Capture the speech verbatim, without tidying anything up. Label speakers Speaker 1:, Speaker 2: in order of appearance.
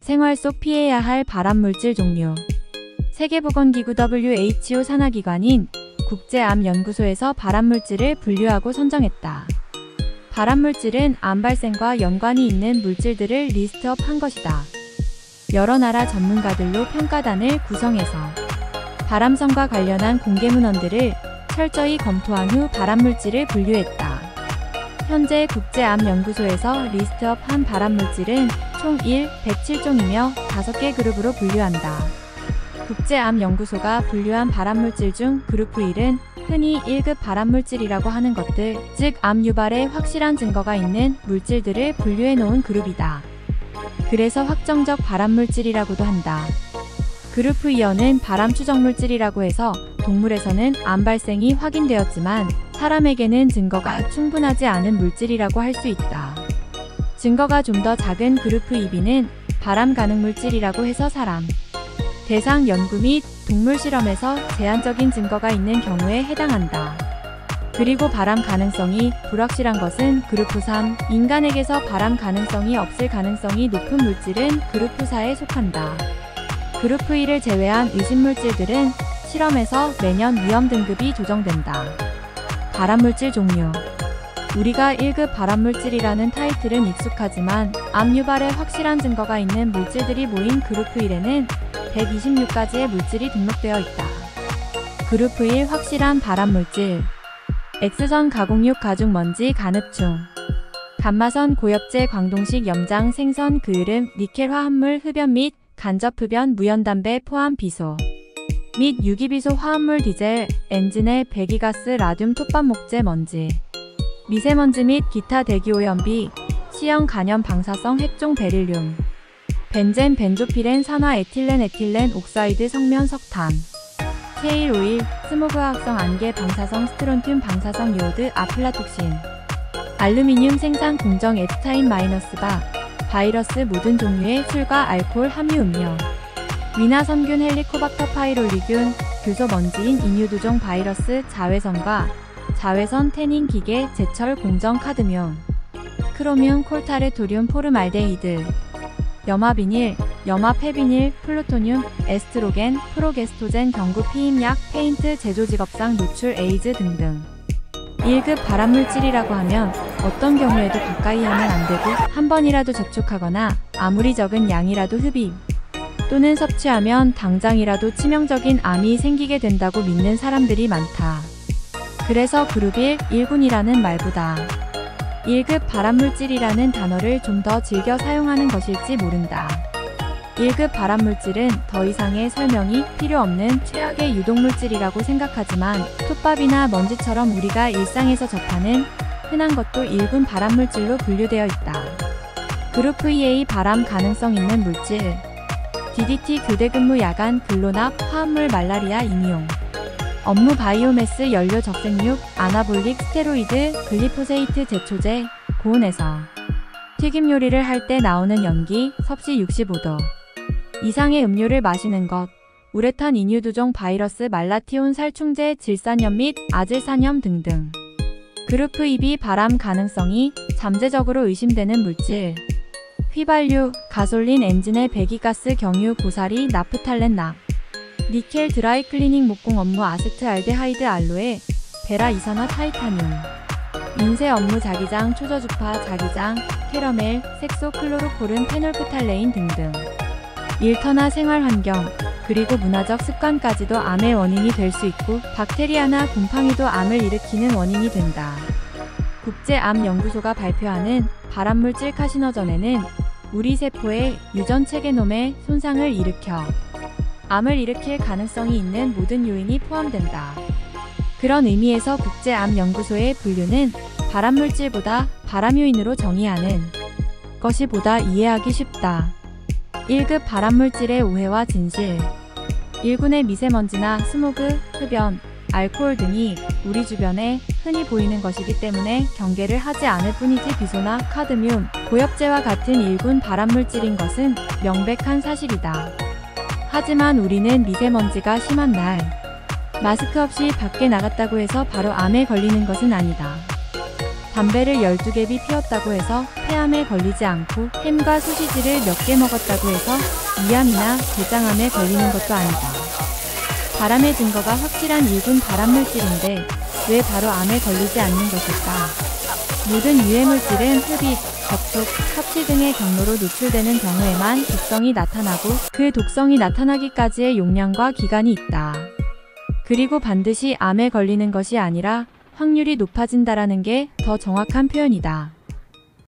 Speaker 1: 생활 속 피해야 할 발암물질 종류. 세계보건기구 더블유 에이치 오 산하기관인 국제암연구소에서 발암물질을 분류하고 선정했다. 발암물질은 암 발생과 연관이 있는 물질들을 리스트업한 것이다. 여러 나라 전문가들로 평가단을 구성해서 발암성과 관련한 공개문헌들을 철저히 검토한 후 발암물질을 분류했다. 현재 국제암연구소에서 리스트업한 발암물질은 총 일, 백칠 종이며 다섯 개 그룹으로 분류한다. 국제암연구소가 분류한 발암물질 중 그룹 일은 흔히 일 급 발암물질이라고 하는 것들, 즉 암 유발에 확실한 증거가 있는 물질들을 분류해 놓은 그룹이다. 그래서 확정적 발암물질이라고도 한다. 그룹 이는 발암 추정물질이라고 해서 동물에서는 암 발생이 확인되었지만 사람에게는 증거가 충분하지 않은 물질이라고 할 수 있다. 증거가 좀 더 작은 그룹 이 비는 발암 가능 물질이라고 해서 사람 대상 연구 및 동물 실험에서 제한적인 증거가 있는 경우에 해당한다. 그리고 발암 가능성이 불확실한 것은 그룹 삼, 인간에게서 발암 가능성이 없을 가능성이 높은 물질은 그룹 사에 속한다. 그룹 일을 제외한 의심물질들은 실험에서 매년 위험 등급이 조정된다. 발암물질 종류. 우리가 일 급 발암물질이라는 타이틀은 익숙하지만 암 유발에 확실한 증거가 있는 물질들이 모인 그룹 일에는 백이십육 가지의 물질이 등록되어 있다. 그룹 일 확실한 발암물질. X선 가공육 가중먼지 간흡충, 감마선 고엽제 광동식 염장 생선 그을음 니켈 화합물 흡연 및 간접 흡연 무연담배 포함 비소 및 유기비소 화합물 디젤 엔진의 배기가스 라듐 톱밥 목재 먼지, 미세먼지 및 기타 대기오염비, C형 간염 방사성 핵종 베릴륨, 벤젠 벤조피렌 산화 에틸렌 에틸렌 옥사이드 성면 석탄, 케일 오일, 스모그 화학성 안개 방사성 스트론튬 방사성 요오드 아플라톡신, 알루미늄 생산 공정 앱스타인 마이너스 바, 바이러스 모든 종류의 술과 알코올 함유 음료, 위나선균 헬리코박터 파이롤리균, 교소 먼지인 인유두종 바이러스 자외선과 자외선 태닝 기계 제철 공정 카드뮴, 크로뮴 콜타르토륨 포름알데히드, 염화비닐, 염화폐비닐, 플루토늄, 에스트로겐, 프로게스토젠 경구 피임약, 페인트 제조직업상 노출 에이즈 등등. 일 급 발암물질이라고 하면 어떤 경우에도 가까이 하면 안 되고 한 번이라도 접촉하거나 아무리 적은 양이라도 흡입 또는 섭취하면 당장이라도 치명적인 암이 생기게 된다고 믿는 사람들이 많다. 그래서 그룹 일, 일군이라는 말보다 일 급 발암물질이라는 단어를 좀 더 즐겨 사용하는 것일지 모른다. 일 급 발암물질은 더 이상의 설명이 필요 없는 최악의 유독물질이라고 생각하지만 톱밥이나 먼지처럼 우리가 일상에서 접하는 흔한 것도 일 군 발암물질로 분류되어 있다. 그룹 이의 발암 가능성 있는 물질. 디디티 교대근무 야간 근로납 화합물 말라리아 임용. 업무 바이오매스 연료 적색육, 아나볼릭 스테로이드, 글리포세이트 제초제, 고온에서 튀김 요리를 할 때 나오는 연기, 섭씨 육십오 도 이상의 음료를 마시는 것, 우레탄 인유두종 바이러스 말라티온 살충제 질산염 및 아질산염 등등. 그룹 이 비 발암 가능성이 잠재적으로 의심되는 물질. 휘발유, 가솔린 엔진의 배기가스 경유 고사리 나프탈렌 납, 니켈 드라이클리닝 목공 업무 아세트알데하이드 알로에, 베라 이산화 타이타늄, 인쇄 업무 자기장 초저주파 자기장, 캐러멜, 색소 클로로포름 페놀프탈레인 등등. 일터나 생활환경, 그리고 문화적 습관까지도 암의 원인이 될 수 있고 박테리아나 곰팡이도 암을 일으키는 원인이 된다. 국제암연구소가 발표하는 발암물질 카시노전에는 우리 세포의 유전체계놈에 손상을 일으켜 암을 일으킬 가능성이 있는 모든 요인이 포함된다. 그런 의미에서 국제암연구소의 분류는 발암물질보다 발암요인으로 정의하는 것이 보다 이해하기 쉽다. 일 급 발암물질의 오해와 진실. 일 군의 미세먼지나 스모그, 흡연, 알코올 등이 우리 주변에 흔히 보이는 것이기 때문에 경계를 하지 않을 뿐이지 비소나 카드뮴, 고엽제와 같은 일 군 발암물질인 것은 명백한 사실이다. 하지만 우리는 미세먼지가 심한 날 마스크 없이 밖에 나갔다고 해서 바로 암에 걸리는 것은 아니다. 담배를 열두 갭이 피웠다고 해서 폐암에 걸리지 않고 햄과 소시지를 몇 개 먹었다고 해서 위암이나 대장암에 걸리는 것도 아니다. 바람의 증거가 확실한 일군 발암물질인데 왜 바로 암에 걸리지 않는 것일까? 모든 유해물질은 흡입, 접촉, 섭취 등의 경로로 노출되는 경우에만 독성이 나타나고 그 독성이 나타나기까지의 용량과 기간이 있다. 그리고 반드시 암에 걸리는 것이 아니라 확률이 높아진다라는 게 더 정확한 표현이다.